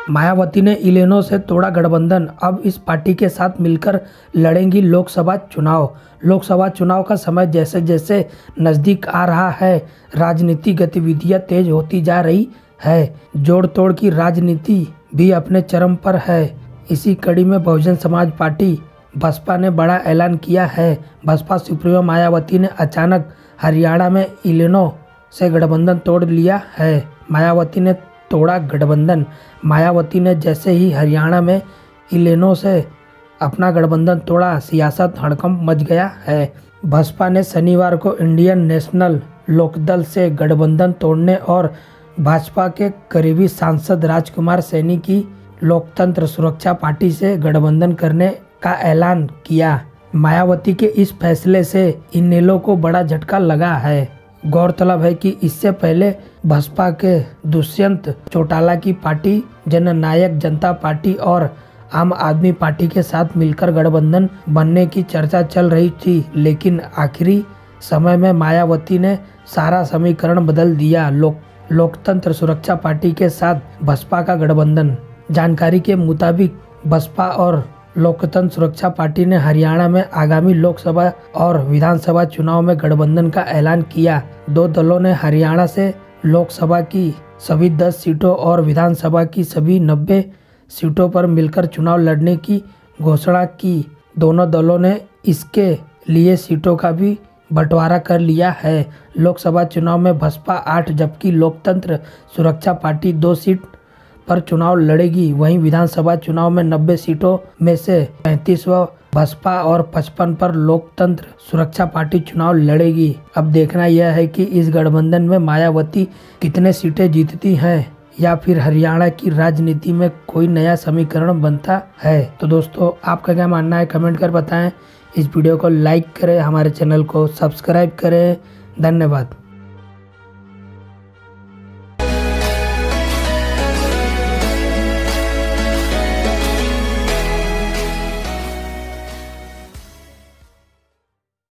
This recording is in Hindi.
मायावती ने इनेलो से तोड़ा गठबंधन, अब इस पार्टी के साथ मिलकर लड़ेंगी लोकसभा चुनाव। लोकसभा चुनाव का समय जैसे जैसे नज़दीक आ रहा है, राजनीतिक गतिविधियां तेज होती जा रही है। जोड़ तोड़ की राजनीति भी अपने चरम पर है। इसी कड़ी में बहुजन समाज पार्टी बसपा ने बड़ा ऐलान किया है। बसपा सुप्रीमो मायावती ने अचानक हरियाणा में इनेलो से गठबंधन तोड़ लिया है। मायावती ने तोड़ा गठबंधन। मायावती ने जैसे ही हरियाणा में इनेलो से अपना गठबंधन तोड़ा, सियासत हड़कंप मच गया है। बसपा ने शनिवार को इंडियन नेशनल लोकदल से गठबंधन तोड़ने और भाजपा के करीबी सांसद राजकुमार सैनी की लोकतंत्र सुरक्षा पार्टी से गठबंधन करने का ऐलान किया। मायावती के इस फैसले से इनेलो को बड़ा झटका लगा है। गौरतलब है कि इससे पहले बसपा के दुष्यंत चौटाला की पार्टी जननायक जनता पार्टी और आम आदमी पार्टी के साथ मिलकर गठबंधन बनने की चर्चा चल रही थी, लेकिन आखिरी समय में मायावती ने सारा समीकरण बदल दिया। लोकतंत्र सुरक्षा पार्टी के साथ बसपा का गठबंधन। जानकारी के मुताबिक बसपा और लोकतंत्र सुरक्षा पार्टी ने हरियाणा में आगामी लोकसभा और विधानसभा चुनाव में गठबंधन का ऐलान किया। दो दलों ने हरियाणा से लोकसभा की सभी 10 सीटों और विधानसभा की सभी 90 सीटों पर मिलकर चुनाव लड़ने की घोषणा की। दोनों दलों ने इसके लिए सीटों का भी बंटवारा कर लिया है। लोकसभा चुनाव में बसपा 8 जबकि लोकतंत्र सुरक्षा पार्टी 2 सीट पर चुनाव लड़ेगी। वहीं विधानसभा चुनाव में 90 सीटों में से 35 बसपा और 55 पर लोकतंत्र सुरक्षा पार्टी चुनाव लड़ेगी। अब देखना यह है कि इस गठबंधन में मायावती कितने सीटें जीतती हैं या फिर हरियाणा की राजनीति में कोई नया समीकरण बनता है। तो दोस्तों, आपका क्या मानना है, कमेंट कर बताएं। इस वीडियो को लाइक करें, हमारे चैनल को सब्सक्राइब करें। धन्यवाद।